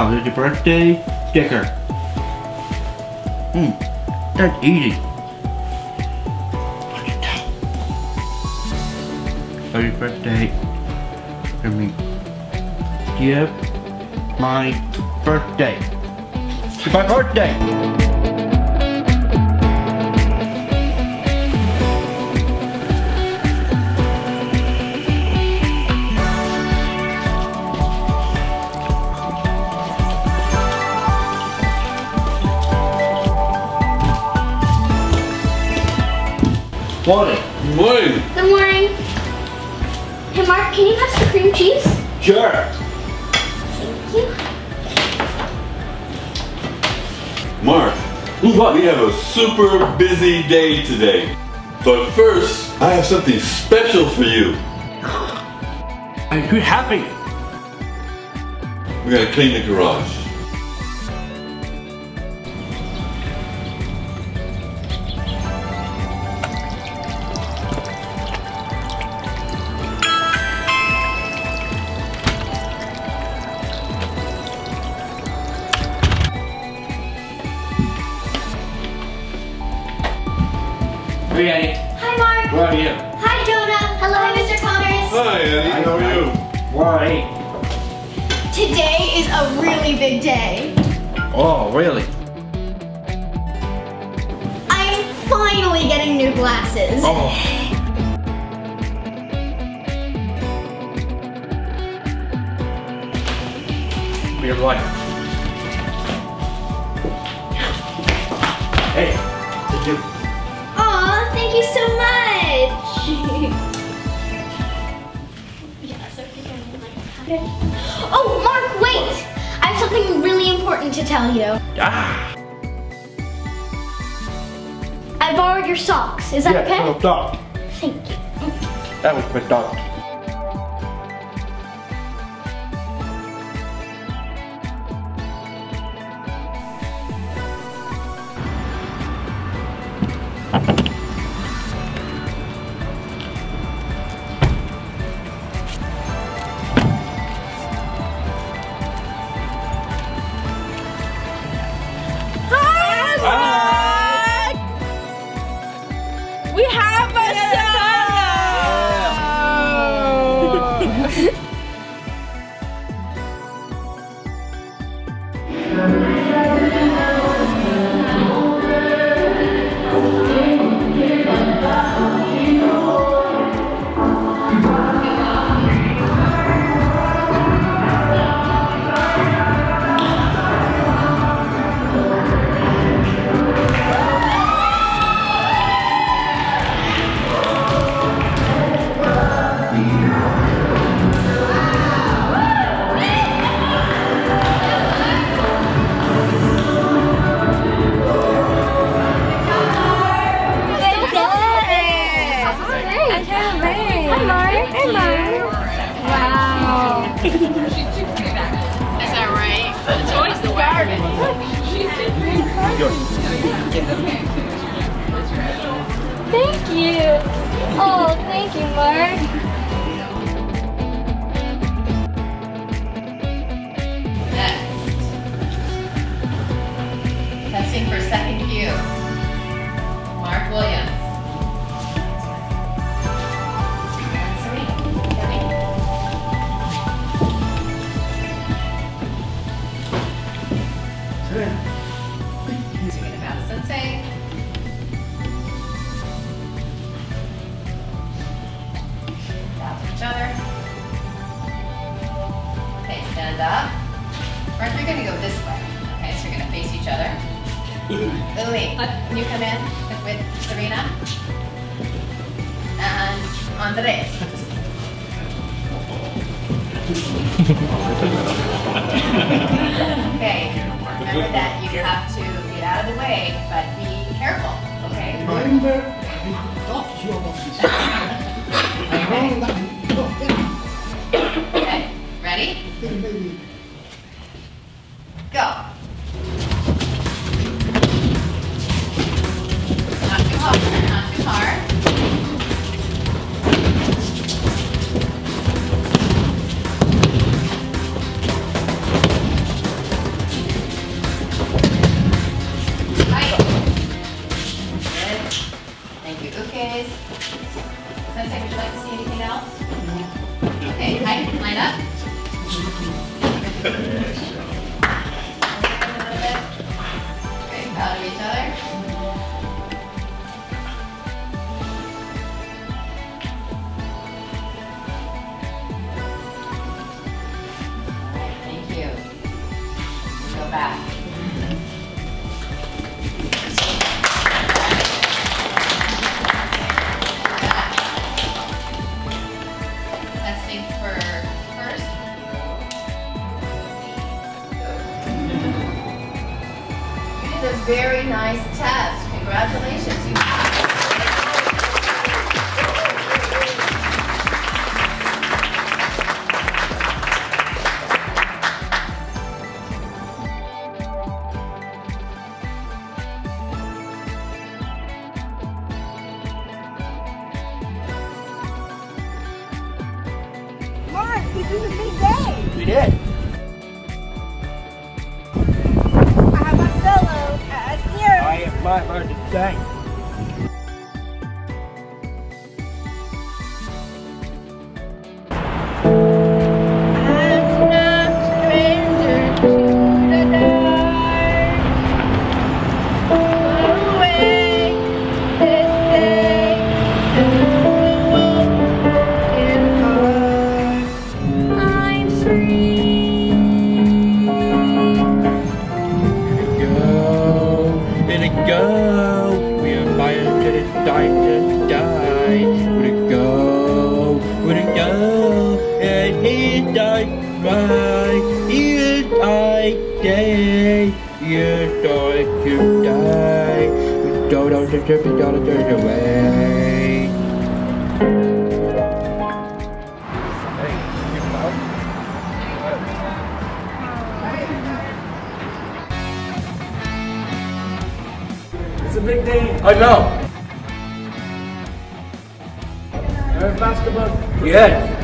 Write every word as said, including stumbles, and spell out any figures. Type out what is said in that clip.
Wow, there's your birthday sticker. Hmm, that's easy. Happy birthday for me. Give my birthday. It's my birthday. Morning. Morning. Good morning. Hey Mark, can you have some cream cheese? Sure. Thank you. Mark, What? we have a super busy day today. But first, I have something special for you. I'm too happy. We're gonna clean the garage. Hey Annie. Hi Mark. Where are you? Hi Jonah. Hello Mister Connors. Hi, Annie. How are you? Why? Today is a really big day. Oh, really? I am finally getting new glasses. Oh. Be your life. Hey, did you? Aw, thank you so much. Oh, Mark, wait. I have something really important to tell you. Ah. I borrowed your socks. Is that Yeah, okay? no, dog. Thank you. That was my dog. We have a son! Is that right? It's always the garbage. Thank you. Oh, thank you, Mark. Next. Testing for second cue. Mark Williams. Sensei. Bow to each other. Okay, stand up. Mark, you're gonna go this way. Okay, so you're gonna face each other. Lily, can you come in with Serena? And Andres. Okay, remember that you have to get out of the way, but be careful, okay? Okay, ready? Go. Not too hard, not too hard. anyways. Sensei, would you like to see anything else? Okay, height, line up. Okay, proud of each other. Thank you. Go back. Testing for first. You did a very nice test. Congratulations. You Mark, this is a big day. We did. I have my solo as here. I have my bird to thank. I'm no stranger to the dark. Far away, they say, and I'm free. Let it go, we are flying to the time to die. Let it go, let it go, and he died right. You die, day, you die to die. We don't know the trip, we don't turn away. Hey, you mouth. It's a big day. I know. Basketball. Yeah.